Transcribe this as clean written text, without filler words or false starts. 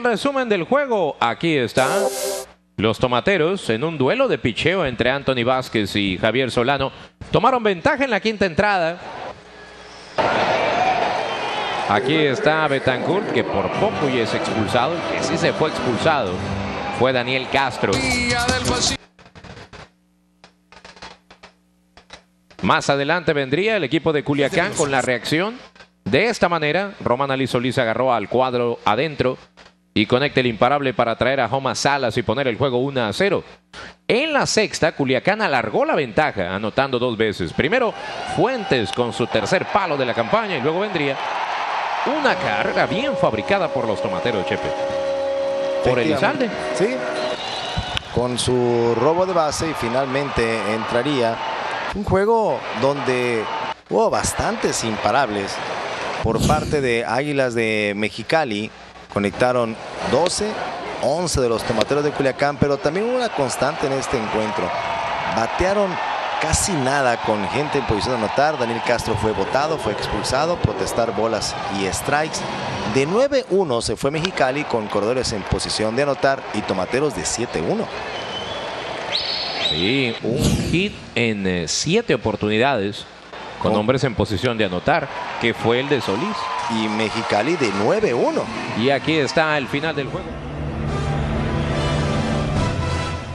resumen del juego. Aquí está. Los tomateros, en un duelo de picheo entre Anthony Vázquez y Javier Solano, tomaron ventaja en la quinta entrada. Aquí está Betancourt, que por poco y es expulsado. El que sí se fue expulsado fue Daniel Castro. Más adelante vendría el equipo de Culiacán con la reacción. De esta manera, Román Ali Solís agarró al cuadro adentro y conecta el imparable para traer a Joma Salas y poner el juego 1-0. En la sexta, Culiacán alargó la ventaja, anotando 2 veces. Primero, Fuentes con su tercer palo de la campaña y luego vendría una carrera bien fabricada por los tomateros, Chepe. Por Elizalde. Sí, con su robo de base y finalmente entraría un juego donde hubo bastantes imparables por parte de Águilas de Mexicali. Conectaron 12, 11 de los tomateros de Culiacán, pero también hubo una constante en este encuentro. Batearon casi nada con gente en posición de anotar. Daniel Castro fue botado, fue expulsado, protestar bolas y strikes. De 9-1 se fue Mexicali con corredores en posición de anotar y tomateros de 7-1. Sí, un hit en 7 oportunidades con hombres en posición de anotar, que fue el de Solís. Y Mexicali de 9-1. Y aquí está el final del juego.